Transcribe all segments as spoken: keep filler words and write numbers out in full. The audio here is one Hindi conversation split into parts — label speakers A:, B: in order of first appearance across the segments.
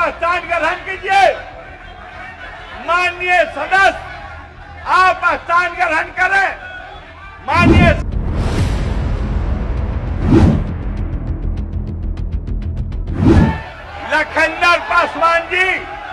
A: स्थान ग्रहण कीजिए। माननीय सदस्य, आप स्थान ग्रहण करें। माननीय लखनदर पासवान जी,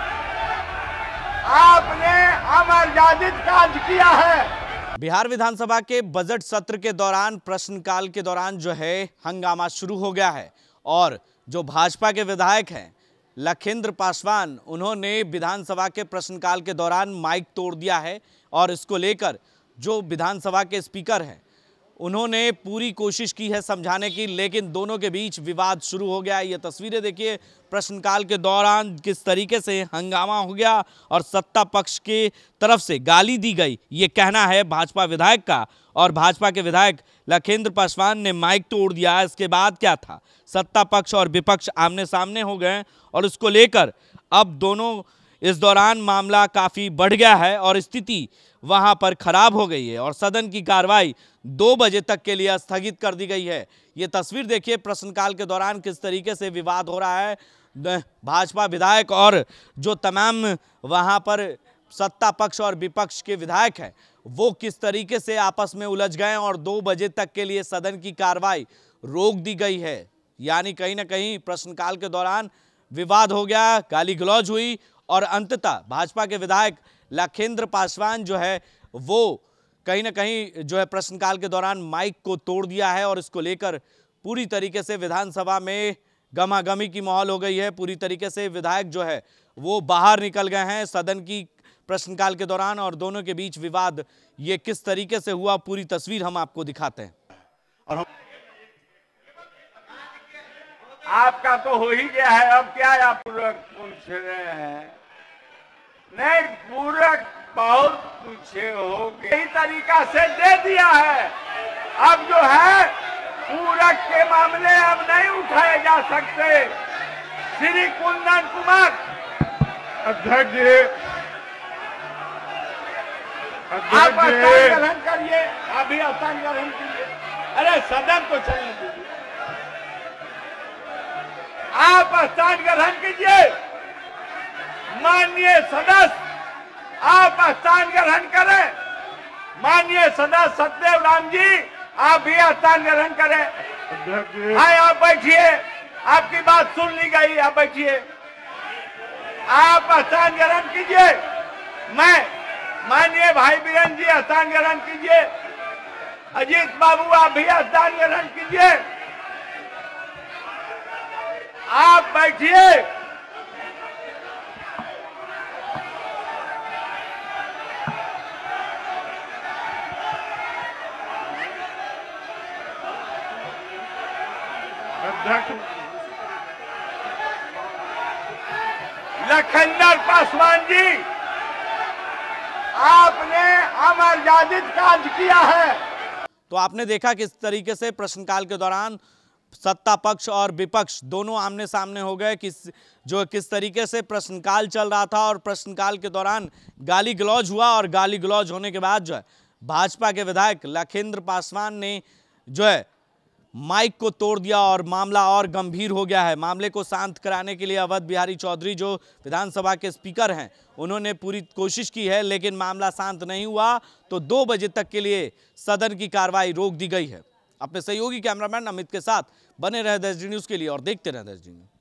A: आपने अमर्यादित कार्य किया है।
B: बिहार विधानसभा के बजट सत्र के दौरान प्रश्नकाल के दौरान जो है हंगामा शुरू हो गया है और जो भाजपा के विधायक हैं लखेंद्र पासवान, उन्होंने विधानसभा के प्रश्नकाल के दौरान माइक तोड़ दिया है और इसको लेकर जो विधानसभा के स्पीकर हैं उन्होंने पूरी कोशिश की है समझाने की, लेकिन दोनों के बीच विवाद शुरू हो गया। ये तस्वीरें देखिए, प्रश्नकाल के दौरान किस तरीके से हंगामा हो गया और सत्ता पक्ष के तरफ से गाली दी गई, ये कहना है भाजपा विधायक का। और भाजपा के विधायक लखेंद्र पासवान ने माइक तोड़ दिया। इसके बाद क्या था, सत्ता पक्ष और विपक्ष आमने सामने हो गए और इसको लेकर अब दोनों इस दौरान मामला काफ़ी बढ़ गया है और स्थिति वहां पर खराब हो गई है और सदन की कार्रवाई दो बजे तक के लिए स्थगित कर दी गई है। ये तस्वीर देखिए, प्रश्नकाल के दौरान किस तरीके से विवाद हो रहा है। भाजपा विधायक और जो तमाम वहां पर सत्ता पक्ष और विपक्ष के विधायक हैं वो किस तरीके से आपस में उलझ गए और दो बजे तक के लिए सदन की कार्रवाई रोक दी गई है। यानी कहीं ना कहीं प्रश्नकाल के दौरान विवाद हो गया, गाली गलौज हुई और अंततः भाजपा के विधायक लखेंद्र पासवान जो है वो कहीं ना कहीं जो है प्रश्नकाल के दौरान माइक को तोड़ दिया है और इसको लेकर पूरी तरीके से विधानसभा में गमागमी की माहौल हो गई है। पूरी तरीके से विधायक जो है वो बाहर निकल गए हैं सदन की प्रश्नकाल के दौरान और दोनों के बीच विवाद ये किस तरीके से हुआ, पूरी तस्वीर हम आपको दिखाते हैं। और हम...
A: आपका तो हो ही गया है, अब क्या आप पूरक पूछ रहे हैं? नहीं, पूरक बहुत पूछे हो गए, सही तरीका से दे दिया है। अब जो है पूरक के मामले अब नहीं उठाए जा सकते। श्री कुंदन कुमार अध्यक्ष जी, आप स्थान ग्रहण करिए, अभी स्थान ग्रहण कीजिए। अरे सदन को चलने दीजिए, आप स्थान ग्रहण कीजिए। माननीय सदस्य, आप स्थान ग्रहण करें। माननीय सदस्य सत्यदेव राम जी, आप भी स्थान ग्रहण करें। आए, आप बैठिए, आपकी बात सुन ली गई, आप बैठिए, आप स्थान ग्रहण कीजिए। मैं माननीय भाई बीरेन जी स्थान ग्रहण कीजिए। अजीत बाबू, आप भी स्थान ग्रहण कीजिए। आप बैठिए। लखनदर पासवान जी, आपने अमर्यादित कार्य किया है।
B: तो आपने देखा किस तरीके से प्रश्नकाल के दौरान सत्ता पक्ष और विपक्ष दोनों आमने सामने हो गए, किस जो किस तरीके से प्रश्नकाल चल रहा था और प्रश्नकाल के दौरान गाली गलौज हुआ और गाली गलौज होने के बाद जो है भाजपा के विधायक लखेंद्र पासवान ने जो है माइक को तोड़ दिया और मामला और गंभीर हो गया है। मामले को शांत कराने के लिए अवध बिहारी चौधरी जो विधानसभा के स्पीकर हैं उन्होंने पूरी कोशिश की है, लेकिन मामला शांत नहीं हुआ तो दो बजे तक के लिए सदन की कार्रवाई रोक दी गई है। अपने सहयोगी कैमरामैन अमित के साथ बने रहे देश न्यूज़ के लिए और देखते रहे देश न्यूज़।